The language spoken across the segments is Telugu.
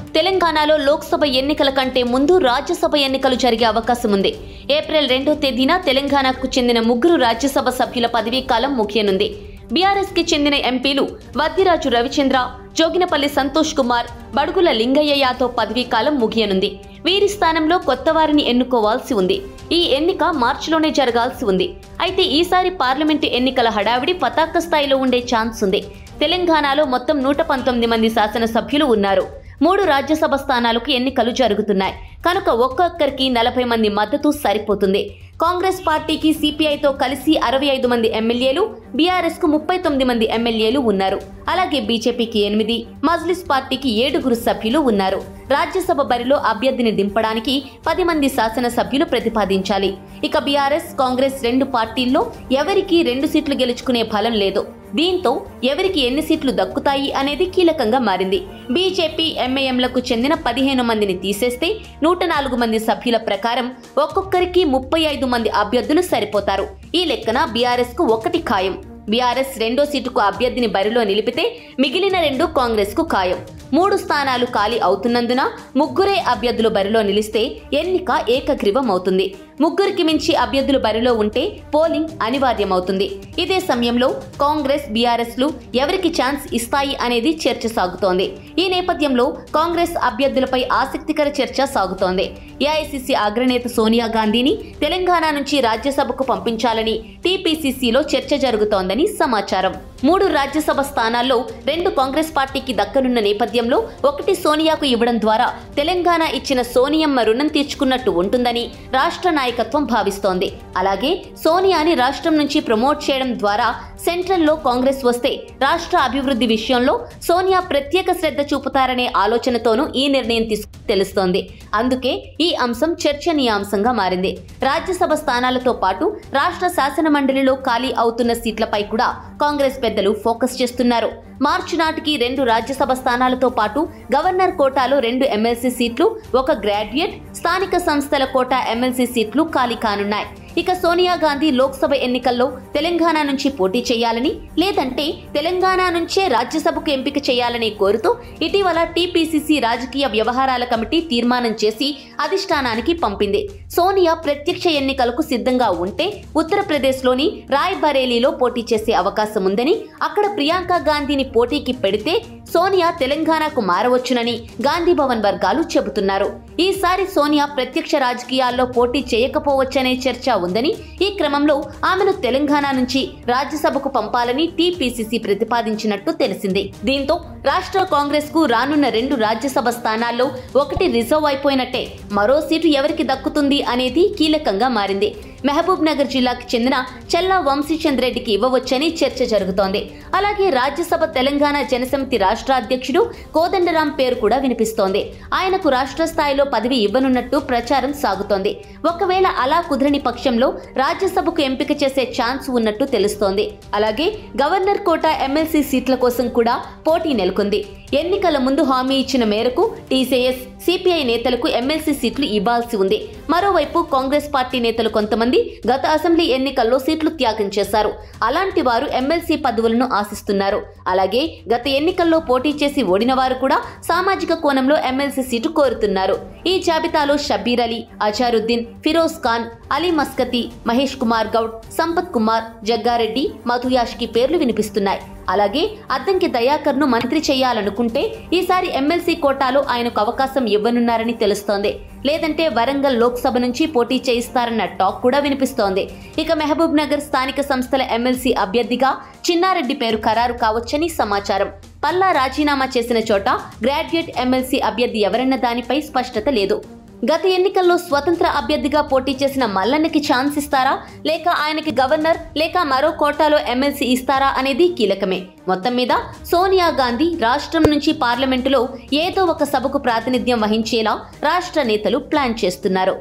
తెలంగాణలో లోక్సభ ఎన్నికల కంటే ముందు రాజ్యసభ ఎన్నికలు జరిగే అవకాశం ఉంది. ఏప్రిల్ 2వ తేదీన తెలంగాణకు చెందిన 3 రాజ్యసభ సభ్యుల పదవీ కాలం ముగియనుంది. బీఆర్ఎస్ కి చెందిన ఎంపీలు వద్దిరాజు రవిచంద్ర, జోగినపల్లి సంతోష్ కుమార్, బడుగుల లింగయ్య యాదవ్ పదవీ కాలం ముగియనుంది. వీరి స్థానంలో కొత్త వారిని ఎన్నుకోవాల్సి ఉంది. ఈ ఎన్నిక మార్చిలోనే జరగాల్సి ఉంది. అయితే ఈసారి పార్లమెంటు ఎన్నికల హడావిడి పతాక స్థాయిలో ఉండే ఛాన్స్ ఉంది. తెలంగాణలో మొత్తం 119 మంది శాసనసభ్యులు ఉన్నారు. 3 రాజ్యసభ స్థానాలకు ఎన్నికలు జరుగుతున్నాయి కనుక ఒక్కొక్కరికి 40 మంది మద్దతు సరిపోతుంది. కాంగ్రెస్ పార్టీకి సిపిఐతో కలిసి 65 మంది ఎమ్మెల్యేలు, బీఆర్ఎస్ కు 39 మంది ఎమ్మెల్యేలు ఉన్నారు. అలాగే బీజేపీకి 8, మజ్లిస్ పార్టీకి 7 సభ్యులు ఉన్నారు. రాజ్యసభ బరిలో అభ్యర్థిని దింపడానికి 10 మంది శాసనసభ్యులు ప్రతిపాదించాలి. ఇక బీఆర్ఎస్, కాంగ్రెస్ 2 పార్టీల్లో ఎవరికి 2 సీట్లు గెలుచుకునే బలం లేదు. దీంతో ఎవరికి ఎన్ని సీట్లు దక్కుతాయి అనేది కీలకంగా మారింది. బీజేపీ, ఎంఐఎంలకు చెందిన 15 మందిని తీసేస్తే 104 మంది సభ్యుల ప్రకారం ఒక్కొక్కరికి 35 మంది అభ్యర్థులు సరిపోతారు. ఈ లెక్కన బీఆర్ఎస్ కు 1 ఖాయం. బీఆర్ఎస్ 2వ సీటుకు అభ్యర్థిని బరిలో నిలిపితే మిగిలిన 2 కాంగ్రెస్ కు ఖాయం. 3 స్థానాలు ఖాళీ అవుతున్నందున 3 అభ్యర్థులు బరిలో నిలిస్తే ఎన్నిక ఏకగ్రీవం అవుతుంది. 3కి మించి అభ్యర్థులు బరిలో ఉంటే పోలింగ్ అనివార్యమవుతుంది. ఇదే సమయంలో కాంగ్రెస్, బీఆర్ఎస్లు ఎవరికి ఛాన్స్ ఇస్తాయి అనేది చర్చ సాగుతోంది. ఈ నేపథ్యంలో కాంగ్రెస్ అభ్యర్థులపై ఆసక్తికర చర్చ సాగుతోంది. ఏఐసీసీ అగ్రనేత సోనియా గాంధీని తెలంగాణ నుంచి రాజ్యసభకు పంపించాలని టీపీసీసీలో చర్చ జరుగుతోందని సమాచారం. 3 రాజ్యసభ స్థానాల్లో 2 కాంగ్రెస్ పార్టీకి దక్కనున్న నేపథ్యంలో 1 సోనియాకు ఇవ్వడం ద్వారా తెలంగాణ ఇచ్చిన సోనియమ్మ రుణం తీర్చుకున్నట్టు ఉంటుందని రాష్ట్ర నాయకత్వం భావిస్తోంది. అలాగే సోనియాని రాష్ట్రం నుంచి ప్రమోట్ చేయడం ద్వారా సెంట్రల్లో కాంగ్రెస్ వస్తే రాష్ట్ర అభివృద్ధి విషయంలో సోనియా ప్రత్యేక శ్రద్ధ చూపుతారనే ఆలోచనతోనూ ఈ నిర్ణయం తెలుస్తోంది. అందుకే ఈ అంశం చర్చనీయాంశంగా మారింది. రాజ్యసభ స్థానాలతో పాటు రాష్ట్ర శాసన మండలిలో ఖాళీ అవుతున్న సీట్లపై కూడా కాంగ్రెస్ పెద్దలు ఫోకస్ చేస్తున్నారు. మార్చి నాటికి 2 రాజ్యసభ స్థానాలతో పాటు గవర్నర్ కోటాలో 2 ఎమ్మెల్సీ సీట్లు, 1 గ్రాడ్యుయేట్, స్థానిక సంస్థల కోటా ఎమ్మెల్సీ సీట్లు ఖాళీ కానున్నాయి. ఇక సోనియా గాంధీ లోక్సభ ఎన్నికల్లో తెలంగాణ నుంచి పోటీ చేయాలని, లేదంటే తెలంగాణ నుంచే రాజ్యసభకు ఎంపిక చేయాలని కోరుతూ ఇటీవల టీపీసీసీ రాజకీయ వ్యవహారాల కమిటీ తీర్మానం చేసి అధిష్టానానికి పంపింది. సోనియా ప్రత్యక్ష ఎన్నికలకు సిద్ధంగా ఉంటే ఉత్తరప్రదేశ్లోని రాయ్బరేలీలో పోటీ చేసే అవకాశం ఉందని, అక్కడ ప్రియాంక గాంధీని పోటీకి పెడితే సోనియా తెలంగాణకు మారవచ్చునని గాంధీ భవన్ వర్గాలు చెబుతున్నారు. ఈసారి సోనియా ప్రత్యక్ష రాజకీయాల్లో పోటీ చేయకపోవచ్చనే చర్చ ఉందని, ఈ క్రమంలో ఆమెను తెలంగాణ నుంచి రాజ్యసభకు పంపాలని టీపీసీసీ ప్రతిపాదించినట్టు తెలిసింది. దీంతో రాష్ట్ర కాంగ్రెస్ కు రానున్న 2 రాజ్యసభ స్థానాల్లో 1 రిజర్వ్ అయిపోయినట్టే. మరో సీటు ఎవరికి దక్కుతుంది అనేది కీలకంగా మారింది. మహబూబ్ నగర్ జిల్లాకు చెందిన చల్లా వంశీచంద్ రెడ్డికి ఇవ్వవచ్చని చర్చ జరుగుతోంది. అలాగే రాజ్యసభ తెలంగాణ జనసమితి రాష్ట్ర అధ్యక్షుడు కోదండరాం పేరు కూడా వినిపిస్తోంది. ఆయనకు రాష్ట్ర స్థాయిలో పదవి ఇవ్వనున్నట్టు ప్రచారం సాగుతోంది. ఒకవేళ అలా కుదరని పక్షంలో రాజ్యసభకు ఎంపిక చేసే ఛాన్స్ ఉన్నట్టు తెలుస్తోంది. అలాగే గవర్నర్ కోటా ఎమ్మెల్సీ సీట్ల కోసం కూడా పోటీ నెలకొంది. ఎన్నికల ముందు హామీ ఇచ్చిన మేరకు టీసీఎస్, సిపిఐ నేతలకు ఎమ్మెల్సీ సీట్లు ఇవ్వాల్సి ఉంది. మరోవైపు కాంగ్రెస్ పార్టీ నేతలు కొంతమంది గత అసెంబ్లీ ఎన్నికల్లో సీట్లు త్యాగం చేశారు. అలాంటి వారు ఎమ్మెల్సీ పదవులను ఆశిస్తున్నారు. అలాగే గత ఎన్నికల్లో పోటీ చేసి ఓడిన వారు కూడా సామాజిక కోణంలో ఎమ్మెల్సీ సీటు కోరుతున్నారు. ఈ జాబితాలో షబ్బీర్ అలీ, అజారుద్దీన్, ఫిరోజ్ ఖాన్, అలీ మస్కతి, మహేష్ కుమార్ గౌడ్, సంపత్ కుమార్, జగ్గారెడ్డి, మధుయాష్కి పేర్లు వినిపిస్తున్నాయి. అలాగే అద్దంకి దయాకర్ ను మంత్రి చేయాలనుకుంటే ఈసారి ఎమ్మెల్సీ కోటాలో ఆయనకు అవకాశం ఇవ్వనున్నారని తెలుస్తోంది. లేదంటే వరంగల్ లోక్సభ నుంచి పోటీ చేయిస్తారన్న టాక్ కూడా వినిపిస్తోంది. ఇక మహబూబ్ నగర్ స్థానిక సంస్థల ఎమ్మెల్సీ అభ్యర్థిగా చిన్నారెడ్డి పేరు ఖరారు కావచ్చని సమాచారం. పల్లా రాజీనామా చేసిన చోట గ్రాడ్యుయేట్ ఎమ్మెల్సీ అభ్యర్థి ఎవరన్న దానిపై స్పష్టత లేదు. గత ఎన్నికల్లో స్వతంత్ర అభ్యర్థిగా పోటీ చేసిన మల్లన్నకి ఛాన్స్ ఇస్తారా, లేక ఆయనకి గవర్నర్ లేక మరో కోటాలో ఎమ్మెల్సీ ఇస్తారా అనేది కీలకమే. మొత్తం మీద సోనియా గాంధీ రాష్ట్రం నుంచి పార్లమెంటులో ఏదో ఒక సభకు ప్రాతినిధ్యం వహించేలా రాష్ట్ర నేతలు ప్లాన్ చేస్తున్నారు.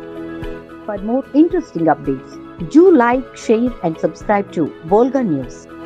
For more interesting updates, do like, share and subscribe to Volga News.